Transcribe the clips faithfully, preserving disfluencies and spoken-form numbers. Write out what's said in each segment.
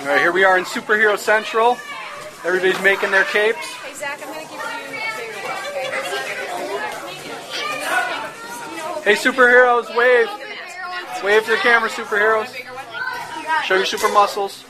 All right, here we are in Superhero Central. Everybody's making their capes. Hey Zach, I'm going to give you a okay? Hey superheroes, wave. Wave to the camera, superheroes. Show your super muscles.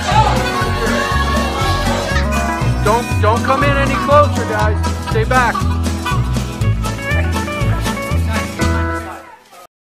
Don't don't come in any closer, guys. Stay back.